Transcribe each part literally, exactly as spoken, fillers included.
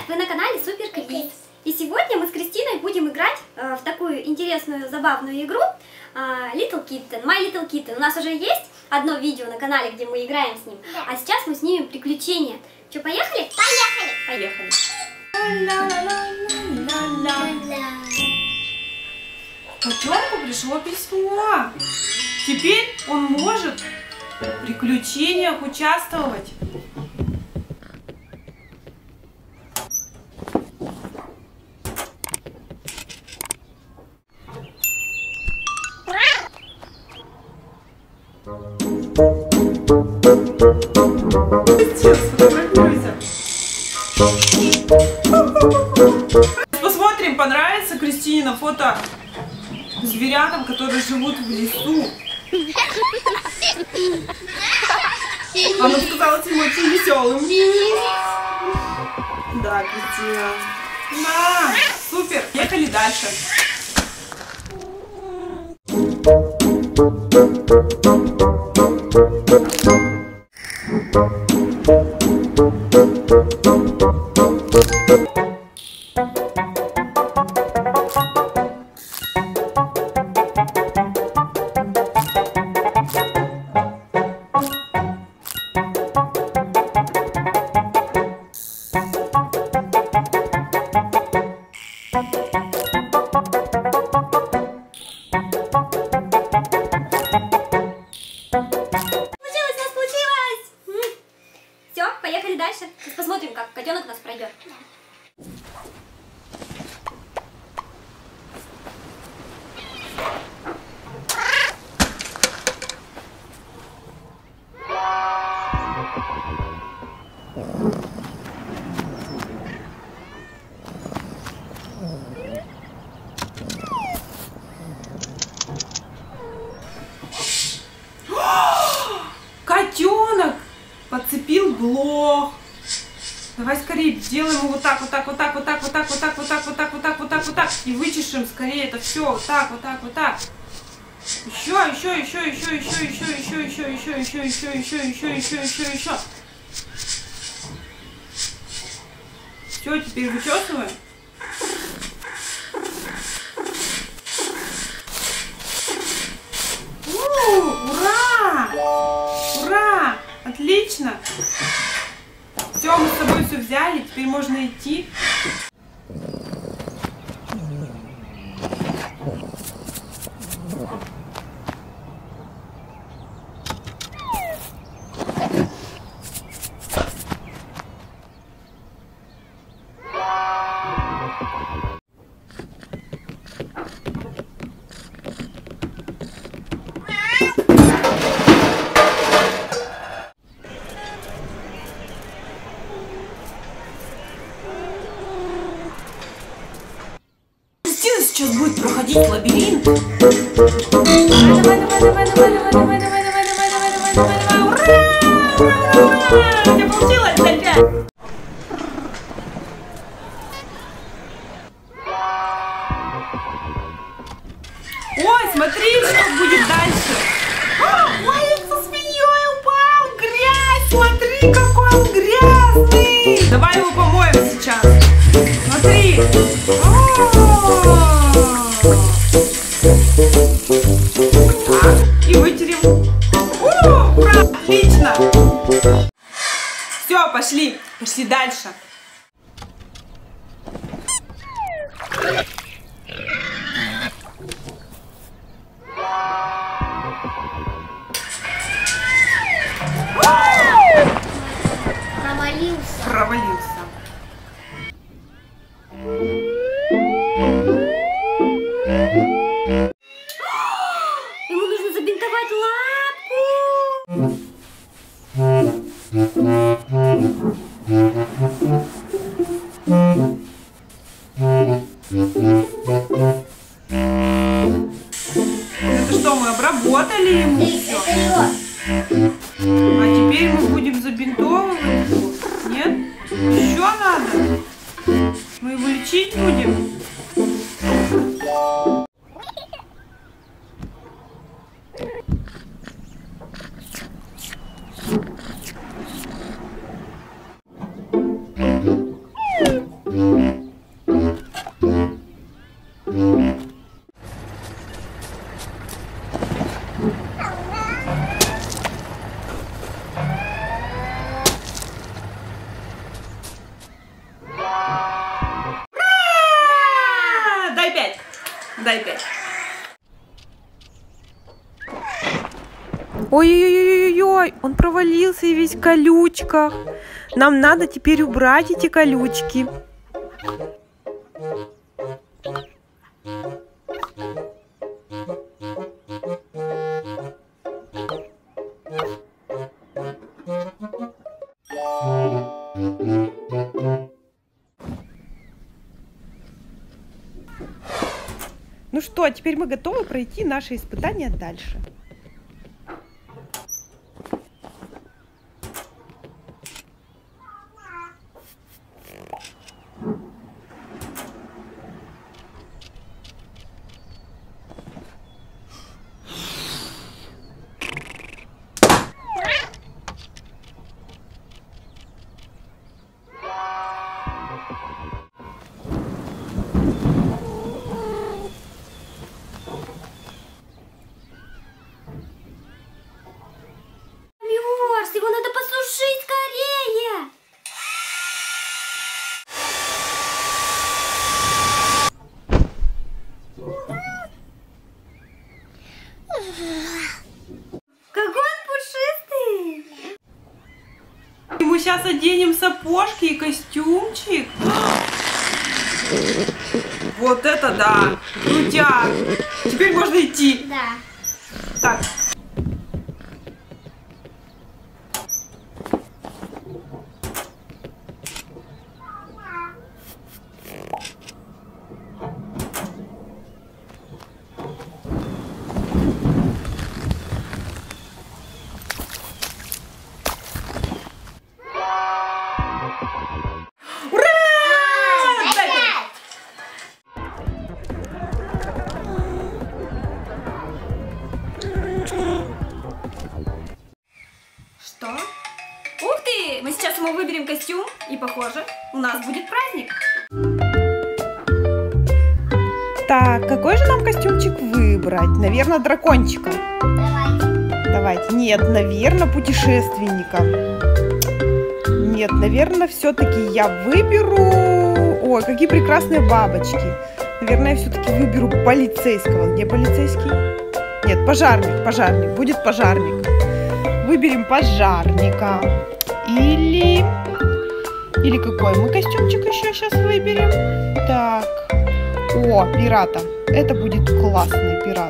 Вы на канале Супер Kriss. И сегодня мы с Кристиной будем играть э, в такую интересную, забавную игру э, Little Kitten, My Little Kitten. У нас уже есть одно видео на канале, где мы играем с ним. Да. А сейчас мы снимем приключения. Что, поехали? Поехали! Поехали! Котенку пришло письмо. Теперь он может в приключениях участвовать. Посмотрим, понравится Кристина фото зверятам, которые живут в лесу. Она сказала, что очень веселым. Да, Кристина. Да, супер. Ехали дальше. Поехали дальше. Посмотрим, как котенок у нас пройдет. Котенок подцепил блох. Давай скорее сделаем его вот так, вот так, вот так, вот так, вот так, вот так, вот так, вот так, вот так, вот так, вот так. И вычешем скорее это все. Вот так, вот так, вот так. Еще, еще, еще, еще, еще, еще, еще, еще, еще, еще, еще, еще, еще, еще, еще, еще. Все, теперь вычесываем. Ура! Ура! Отлично! Все, мы с тобой все взяли, теперь можно идти. Сейчас будет проходить лабиринт. Давай, давай, давай, давай, давай, давай, давай, давай, давай, давай, давай, давай, давай, давай, ура! У тебя получилось, Далька! Ой, смотри, что будет дальше. Ой, со свиньей упал, грязь, смотри, какой он грязный. Давай его помоем сейчас. Смотри. И вытерем. Ура! Отлично! Все, пошли. Пошли дальше. Провалился. Провалился. Ему нужно забинтовать лапку. Это что, мы обработали ему все? А теперь мы будем забинтовывать его? Нет? Еще надо? Мы его лечить будем? Дай пять. Ой-ой-ой-ой-ой, он провалился и весь в колючках. Нам надо теперь убрать эти колючки. Ну что, теперь мы готовы пройти наши испытания дальше. Его надо посушить скорее! Какой он пушистый! Мы сейчас оденем сапожки и костюмчик. Вот это да! Крутяк! Теперь можно идти. Да. Так. Что? Ух ты! Мы сейчас ему выберем костюм, и похоже, у нас будет праздник. Так, какой же нам костюмчик выбрать? Наверное, дракончика. Давайте. Давайте. Нет, наверное, путешественника. Нет, наверное, все-таки я выберу... Ой, какие прекрасные бабочки. Наверное, я все-таки выберу полицейского. Где полицейский? Нет, пожарник, пожарник. Будет пожарник. Выберем пожарника. Или... Или какой мы костюмчик еще сейчас выберем? Так. О, пирата. Это будет классный пират.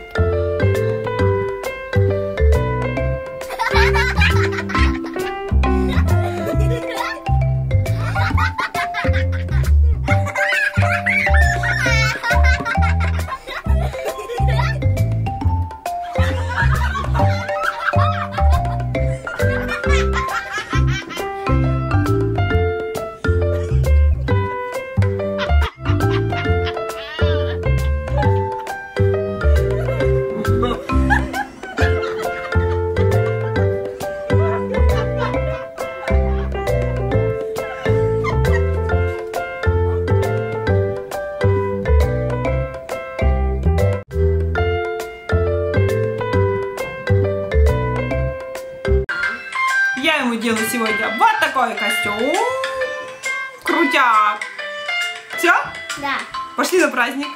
Я ему делаю сегодня вот такой костюм. Крутяк. Все? Да. Пошли на праздник.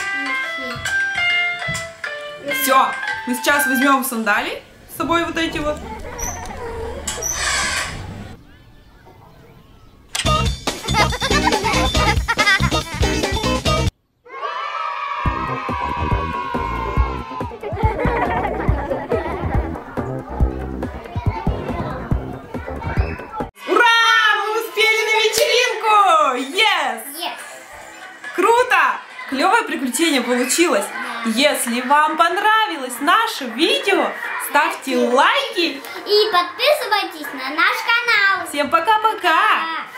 Все. Мы сейчас возьмем сандали с собой, вот эти вот. Клевое приключение получилось. Если вам понравилось наше видео, ставьте лайки и подписывайтесь на наш канал. Всем пока-пока!